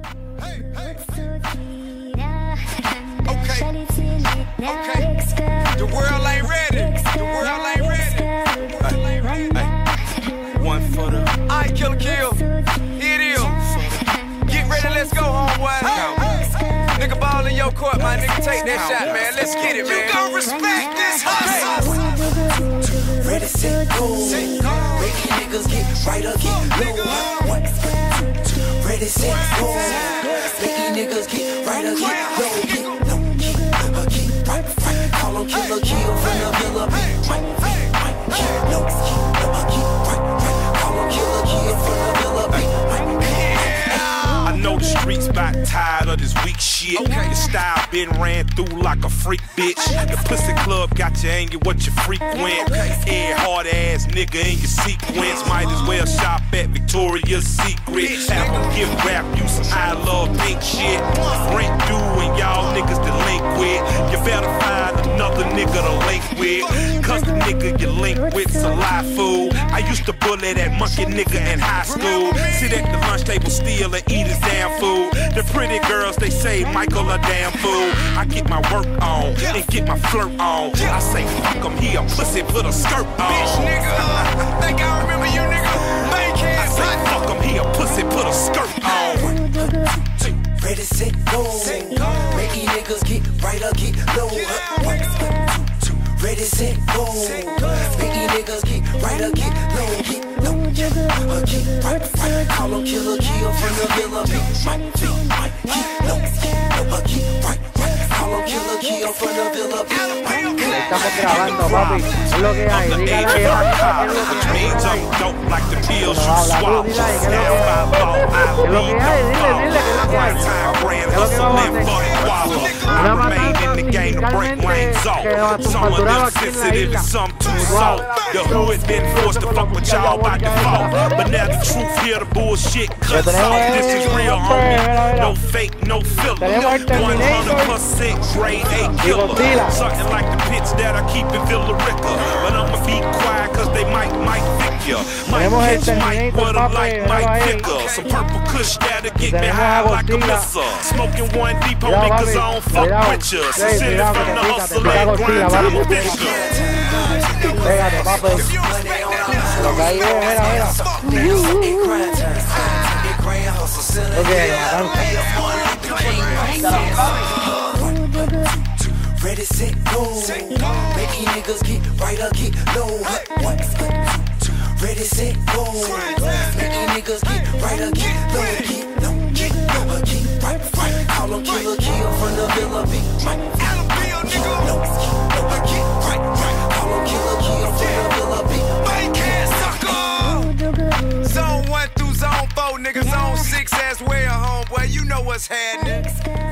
Okay. The world ain't ready. The world ain't ready. Hey. One for the I kill. Here it is. Get ready, let's go, homeboy. Nigga ball in your court, my nigga. Take that shot, man. Let's get it, man. You gon' respect this hustle. Ready, set, go. Making niggas get right or get low. 1, 2, ready, set, go. Making niggas get right or get low. Get low, get right. Call on killer, kill from the villa. Right, no, get right. Call on killer, kill from the villa. I know the streets about tired of this weak shit. Your style been ran through like a freak bitch. The pussy club got you angry, what you frequent. Every hard ass nigga in your sequence. Might as well shop at Victoria's Secret. Have them give rap you some I love pink shit. Rent due and y'all niggas delinquent. You better find another nigga to link with. Cause the nigga you link with's a live fool. I used to bully that monkey nigga in high school. Sit at the lunch table steal and eat his damn food. The pretty girls, they say Michael a damn fool. I get my work on and get my flirt on. I say fuck him, he a pussy, put a skirt on. Bitch nigga, think I remember you nigga. I say fuck him, he a pussy, put a skirt on. Ready, set, go. Making niggas get right or get low. 1, 2, ready, set, go. Making niggas get right or get low. Get right. Call on killer, kill from the villa. Right, get low, get right. Call on killer, kill from the villa. Estamos grabando, papi. Es lo que hay. Dígale ahí, Which means I'm dope like the pills you swallow. Stand by law, I lead no law. Right time, grand hustling for the wallow. I remain in the game to break lanes off. Some of them sensitive and some too soft. The hood been forced to fuck with y'all by default. But now the truth here, the bullshit cuts off. This is real, homie. No fake, no filler. 100% grade A killer. Something like the pits that I keep in Villa Rica. But I'ma be quiet cause they might pick ya. Might catch Mike, what a light might picker. Some purple kush that'll get me high like a missile. Smoking one deep on niggas I don't fuck with ya. So send it from the hustle and grind to the picture. Pégate, papi. Lo que hay es, mira. Ready, set, go. Making niggas get right or get low. 1, 2, ready, set, go. Making niggas get right or get low. Get right. Call on killer, kill from the villa. Right, no, get right. Call on killer, kill from the villa. Fake ass sucker. Zone 1 through zone 4, nigga. Zone 6 as well, homeboy. You know what's happening.